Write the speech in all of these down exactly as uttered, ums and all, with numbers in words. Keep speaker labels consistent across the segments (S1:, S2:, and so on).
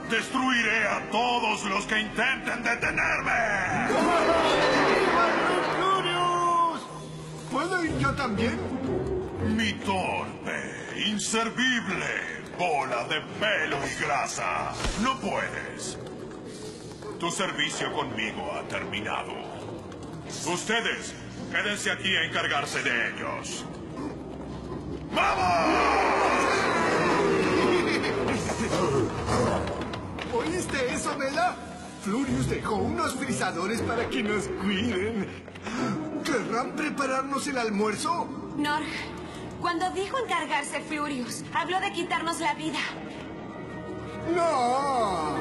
S1: Destruiré a todos los que intenten detenerme.
S2: ¡Flurious! ¿Puedo ir yo también?
S1: Mi torpe, inservible bola de pelo y grasa. No puedes. Tu servicio conmigo ha terminado. Ustedes, quédense aquí a encargarse de ellos. ¡Vamos!
S2: ¿Oíste eso, Bella? Flurious dejó unos frisadores para que nos cuiden. ¿Querrán prepararnos el almuerzo?
S3: Norg, cuando dijo encargarse Flurious, habló de quitarnos la vida.
S2: ¡No!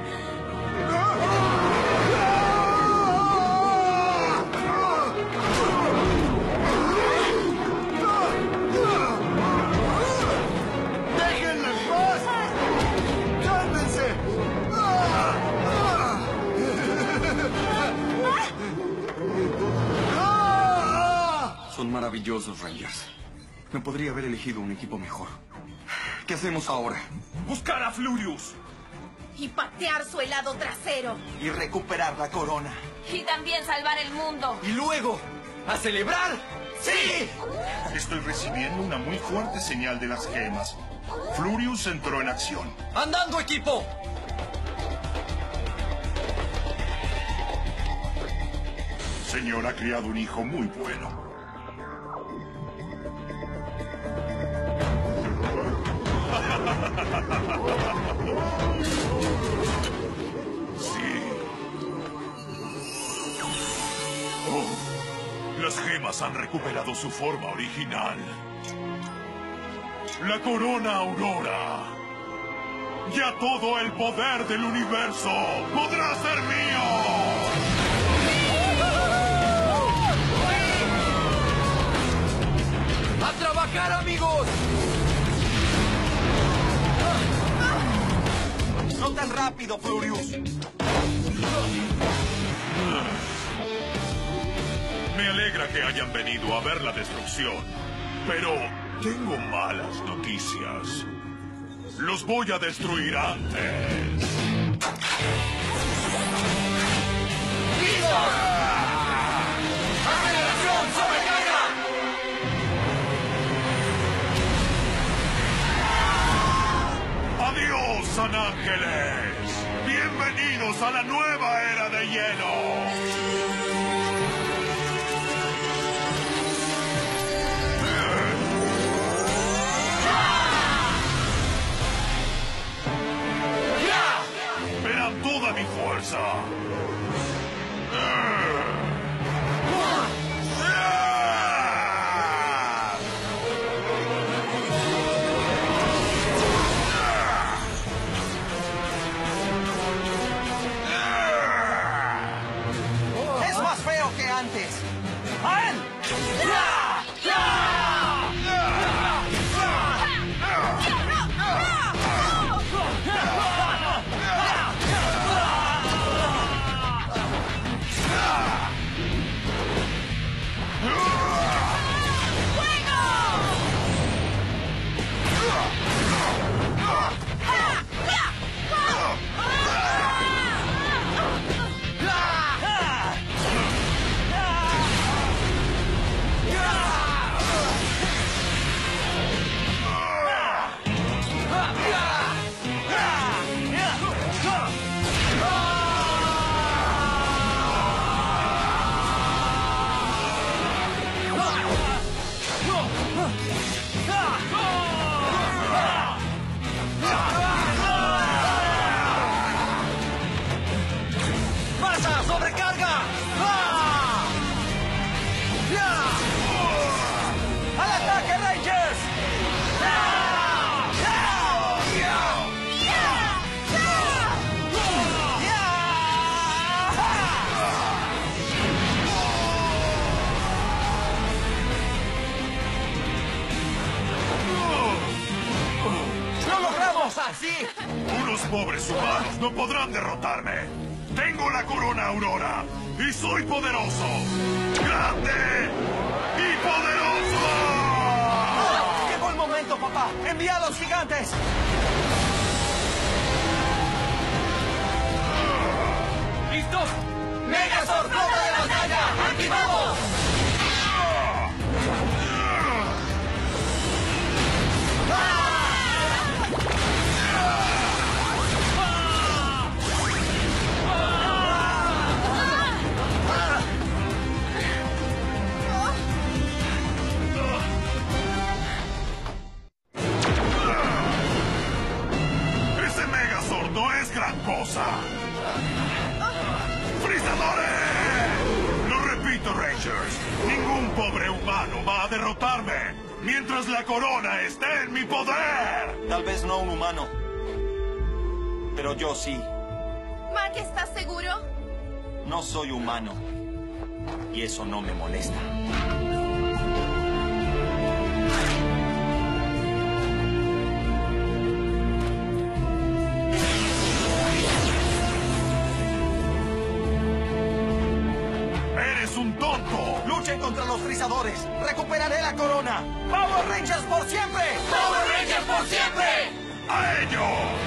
S2: ¡Déjenlo en paz! ¡Cálmense!
S4: Son maravillosos, Rangers. No podría haber elegido un equipo mejor. ¿Qué hacemos ahora?
S1: ¡Buscar a Flurious!
S5: Y patear su helado trasero.
S4: Y recuperar la corona.
S3: Y también salvar el mundo.
S4: Y luego, ¿a celebrar? ¡Sí!
S1: Estoy recibiendo una muy fuerte señal de las gemas. Flurious entró en acción.
S4: ¡Andando, equipo!
S1: Señor ha criado un hijo muy bueno. Sí. Oh, las gemas han recuperado su forma original. La corona Aurora. Ya todo el poder del universo podrá ser mío.
S4: ¡A trabajar, amigos! ¡No tan rápido, Flurious!
S1: Me alegra que hayan venido a ver la destrucción, pero tengo malas noticias. Los voy a destruir antes.
S4: ¡Listo! ¡Aceleración, sobrecarga!
S1: ¡Adiós, San Ángeles! ¡Bienvenidos a la nueva era de hielo! Verán toda mi fuerza.
S4: ¡Es más feo que antes! ¡A él! ¡Masa, sobrecarga! ¡Ah! ¡Ya! ¡Al ataque, Rangers! ¡Ya! ¡Ya! ¡Ya! ¡Lo logramos! ¡Así!
S1: Unos pobres humanos no podrán derrotarme. Tengo la corona Aurora y soy poderoso. ¡Grande y poderoso!
S4: ¡Llegó el momento, papá! ¡Envía a los gigantes!
S1: no es gran cosa. ¡Frisadores! Lo repito, Rangers. Ningún pobre humano va a derrotarme mientras la corona esté en mi poder.
S4: Tal vez no un humano, pero yo sí.
S5: Mac, ¿estás seguro?
S4: No soy humano. Y eso no me molesta.
S1: ¡Eres un tonto!
S4: ¡Luchen contra los frizadores! ¡Recuperaré la corona! ¡Power Rangers por siempre!
S5: ¡Power Rangers por siempre!
S1: ¡A ellos!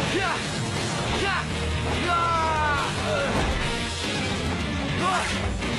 S2: ¡Ya! ¡Ya!